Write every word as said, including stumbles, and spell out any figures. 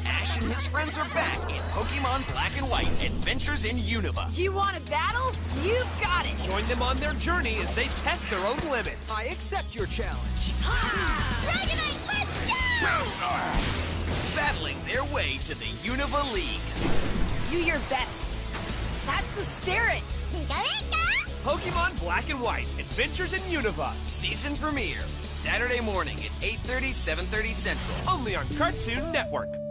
Ash and his friends are back in Pokemon Black and White Adventures in Unova. You want a battle? You've got it! Join them on their journey as they test their own limits. I accept your challenge. Dragonite, let's go! Battling their way to the Unova League. Do your best. That's the spirit. Pokemon Black and White Adventures in Unova. Season premiere, Saturday morning at eight thirty, seven thirty Central. Only on Cartoon Network.